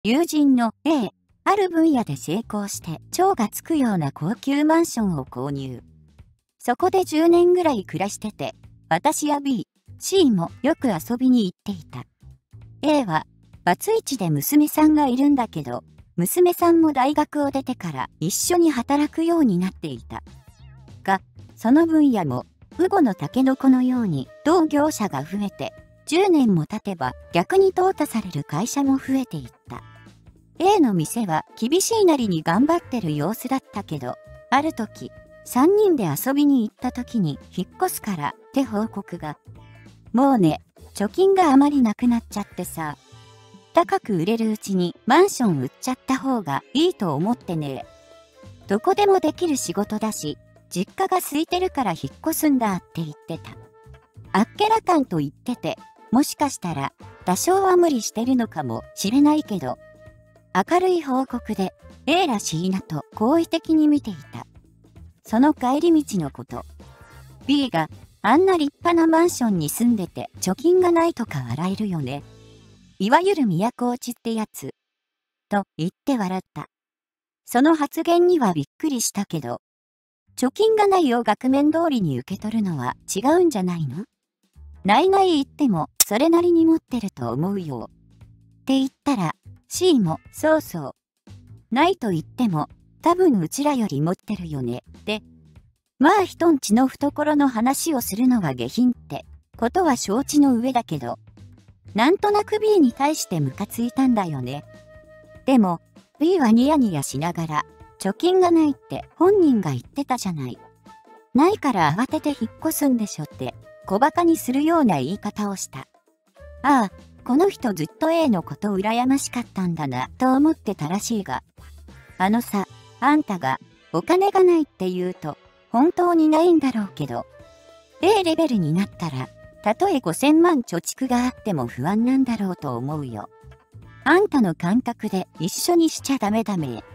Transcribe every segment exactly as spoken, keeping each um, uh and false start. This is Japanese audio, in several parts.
友人の A、ある分野で成功して超がつくような高級マンションを購入。そこでじゅうねんぐらい暮らしてて、私や B、C もよく遊びに行っていた。A は、バツイチで娘さんがいるんだけど、娘さんも大学を出てから一緒に働くようになっていた。が、その分野も、ウゴのタケノコのように同業者が増えて、じゅうねんも経てば逆に淘汰される会社も増えていった。A の店は厳しいなりに頑張ってる様子だったけど、ある時、さんにんで遊びに行った時に引っ越すからって報告が。もうね、貯金があまりなくなっちゃってさ。高く売れるうちにマンション売っちゃった方がいいと思ってね。どこでもできる仕事だし、実家が空いてるから引っ越すんだって言ってた。あっけらかんと言ってて、もしかしたら多少は無理してるのかもしれないけど、明るい報告で A らしいなと好意的に見ていた。その帰り道のこと。B があんな立派なマンションに住んでて貯金がないとか笑えるよね。いわゆる都落ちってやつ。と言って笑った。その発言にはびっくりしたけど、貯金がないを額面通りに受け取るのは違うんじゃないの？ないない言ってもそれなりに持ってると思うよ。って言ったら C もそうそう。ないと言っても多分うちらより持ってるよねって。まあ人んちの懐の話をするのが下品ってことは承知の上だけど、なんとなく B に対してムカついたんだよね。でも B はニヤニヤしながら貯金がないって本人が言ってたじゃない。ないから慌てて引っ越すんでしょって小馬鹿にするような言い方をした。ああ、この人ずっと A のこと羨ましかったんだなと思ってたらしいが。あのさ、あんたがお金がないって言うと本当にないんだろうけど、A レベルになったらたとえごせんまん貯蓄があっても不安なんだろうと思うよ。あんたの感覚で一緒にしちゃダメだめ。って、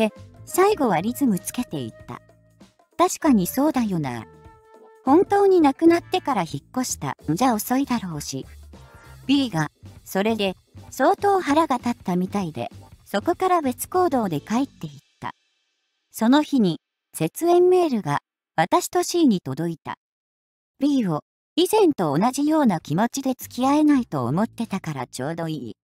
最後はリズムつけていった。確かにそうだよな。本当に亡くなってから引っ越したんじゃ遅いだろうし。B が、それで、相当腹が立ったみたいで、そこから別行動で帰っていった。その日に、絶縁メールが、私と C に届いた。B を、以前と同じような気持ちで付き合えないと思ってたからちょうどいい。